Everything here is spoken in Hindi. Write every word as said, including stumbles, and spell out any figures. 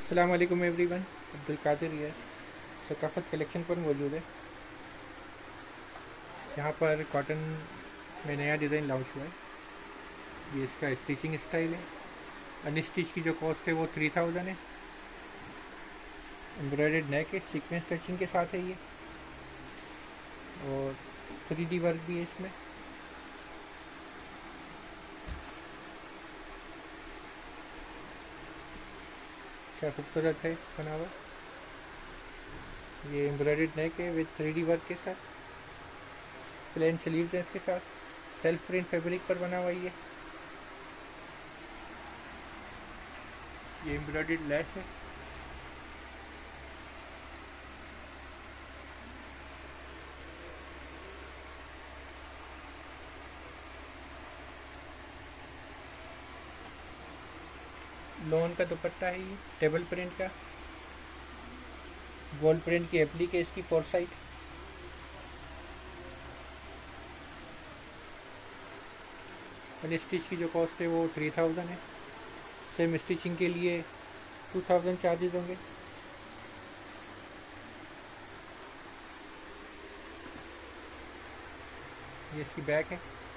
अस्सलाम वालेकुम एवरीवन। अब्दुल कादिर ये सकाफ़त कलेक्शन पर मौजूद है। यहाँ पर कॉटन में नया डिज़ाइन लॉन्च हुआ है। ये इसका स्टिचिंग स्टाइल है। अनस्टिच की जो कॉस्ट है वो थ्री थाउजेंड है। एम्ब्रॉयडर्ड नेक है, सीक्वेंस स्टिचिंग के साथ है ये, और थ्री डी वर्क भी है इसमें। अच्छा खूबसूरत है बना हुआ। ये एम्ब्रॉयडर्ड नेक है विद थ्री डी वर्क के साथ। प्लेन स्लीव्स हैं इसके साथ। सेल्फ प्रिंट फैब्रिक पर बना हुआ ये ये एम्ब्रॉयडर्ड लेस है। लोन का दुपट्टा है ये, टेबल प्रिंट का। गोल्ड प्रिंट की एप्लिक है इसकी फोर साइड। स्टिच की जो कॉस्ट है वो थ्री थाउजेंड है। सेम स्टिचिंग के लिए टू थाउजेंड चार्जेस होंगे। ये इसकी बैक है।